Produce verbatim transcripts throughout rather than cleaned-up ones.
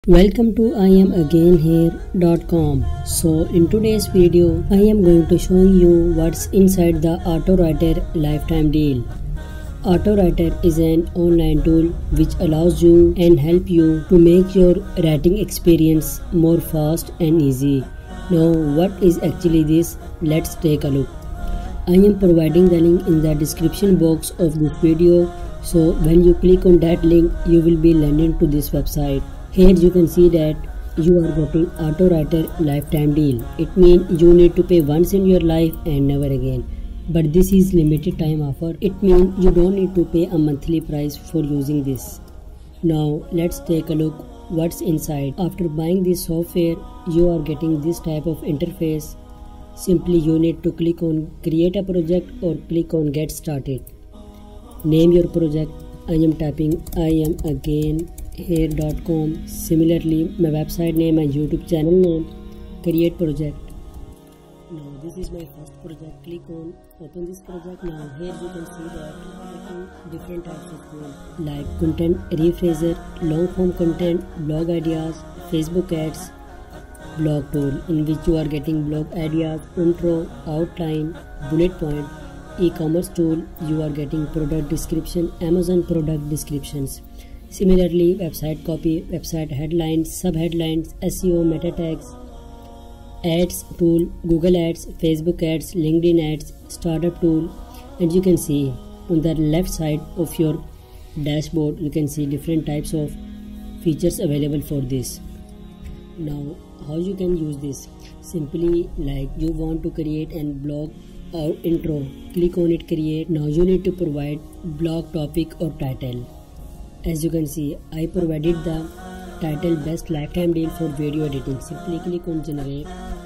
Welcome to I am again here dot com. So in today's video I am going to show you what's inside the AutoWriter lifetime deal. AutoWriter is an online tool which allows you and help you to make your writing experience more fast and easy. Now what is actually this? Let's take a look. I am providing the link in the description box of this video, so when you click on that link you will be landing to this website. Here you can see that you are getting AutoWriter lifetime deal. It means you need to pay once in your life and never again. But this is limited time offer. It means you don't need to pay a monthly price for using this. Now let's take a look what's inside. After buying this software, you are getting this type of interface. Simply you need to click on create a project or click on get started. Name your project. I am typing I am again here dot com. Similarly, my website name and YouTube channel name. Create project. Now this is my first project. Click on open this project. Now here you can see that different types of tools like content rephraser, long form content, blog ideas, Facebook ads, blog tool in which you are getting blog ideas, intro, outline, bullet point, e-commerce tool you are getting product description, Amazon product descriptions. Similarly, website copy, website headlines, sub-headlines, S E O, meta tags, ads tool, Google ads, Facebook ads, LinkedIn ads, startup tool, and you can see on the left side of your dashboard you can see different types of features available for this. Now how you can use this? Simply like you want to create an blog or intro, click on it, create. Now you need to provide blog topic or title. As you can see, I provided the title best lifetime deal for video editing. Simply click on generate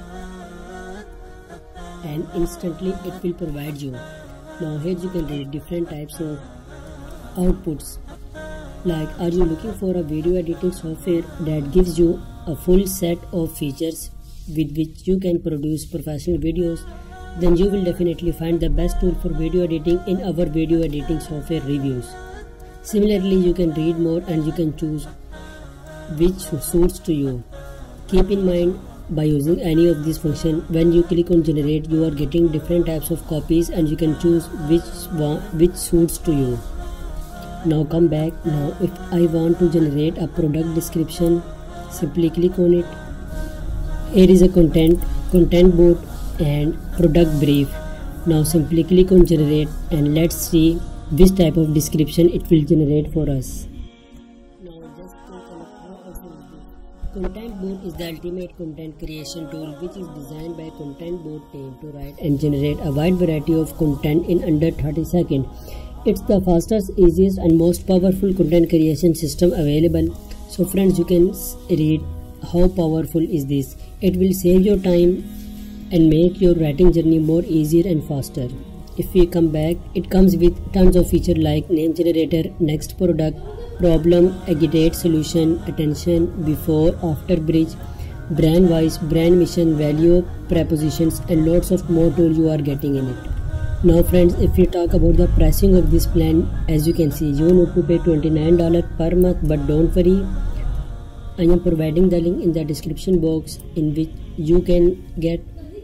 and instantly it will provide you. Now here you can read different types of outputs. Like, are you looking for a video editing software that gives you a full set of features with which you can produce professional videos? Then you will definitely find the best tool for video editing in our video editing software reviews. Similarly, you can read more and you can choose which suits to you. Keep in mind, by using any of these functions, when you click on generate, you are getting different types of copies and you can choose which one, which suits to you. Now come back. Now if I want to generate a product description, simply click on it. Here is a content, content board and product brief. Now simply click on generate and let's see which type of description it will generate for us. Now just take a look how awesome is this. Content board is the ultimate content creation tool which is designed by content board team to write and generate a wide variety of content in under thirty seconds. It's the fastest, easiest and most powerful content creation system available. So friends, you can read how powerful is this. It will save your time and make your writing journey more easier and faster. If we come back, it comes with tons of features like name generator, next product, problem, aggregate solution, attention, before, after bridge, brand wise, brand mission, value, prepositions and lots of more tools you are getting in it. Now friends, if we talk about the pricing of this plan, as you can see, you need to pay twenty-nine dollars per month, but don't worry, I am providing the link in the description box in which you can get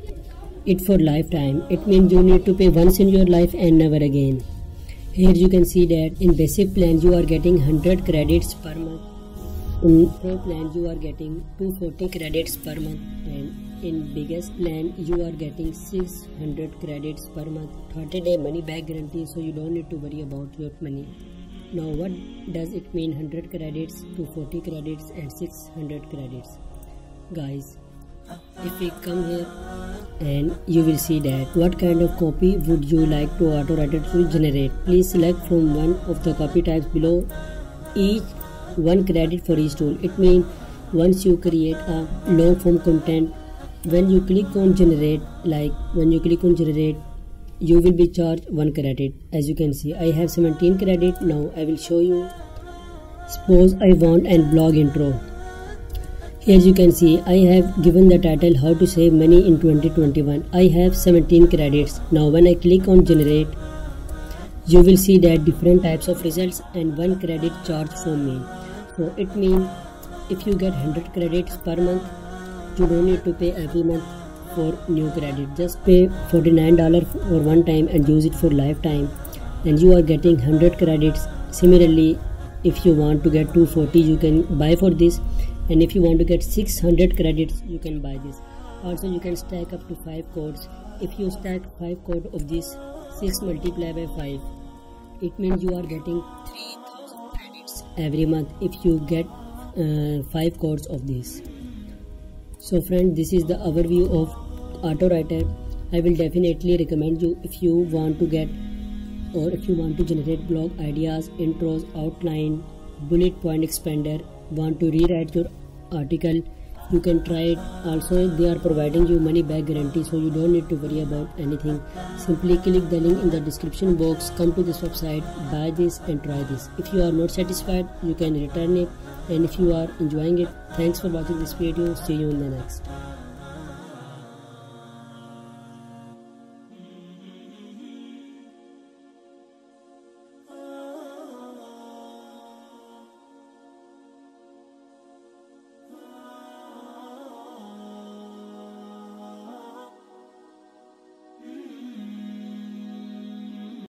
it for lifetime. It means you need to pay once in your life and never again. Here you can see that in basic plan you are getting one hundred credits per month. In pro plan you are getting two hundred forty credits per month, and in biggest plan you are getting six hundred credits per month. thirty day money back guarantee, so you don't need to worry about your money. Now what does it mean one hundred credits, two hundred forty credits and six hundred credits? Guys, if we come here and you will see that what kind of copy would you like to AutoWriter to generate. Please select from one of the copy types below. Each one credit for each tool. It means once you create a long form content, when you click on generate, like when you click on generate, you will be charged one credit. As you can see, I have seventeen credit. Now I will show you. Suppose I want an blog intro. Here you can see I have given the title how to save money in twenty twenty-one. I have seventeen credits. Now when I click on generate, you will see that different types of results and one credit charged from me. So it means if you get one hundred credits per month, you don't need to pay every month for new credit. Just pay forty-nine dollars for one time and use it for lifetime, and you are getting one hundred credits. Similarly, if you want to get two hundred forty, you can buy for this, and if you want to get six hundred credits, you can buy this. Also, you can stack up to five codes. If you stack five codes of this, six multiplied by five, it means you are getting three thousand credits every month if you get uh, five codes of this. So friend, this is the overview of AutoWriter. I will definitely recommend you if you want to get or if you want to generate blog ideas, intros, outline, bullet point expander, want to rewrite your article, you can try it. Also, they are providing you money back guarantee, so you don't need to worry about anything. Simply click the link in the description box, come to this website, buy this and try this. If you are not satisfied, you can return it, and if you are enjoying it, thanks for watching this video. See you in the next.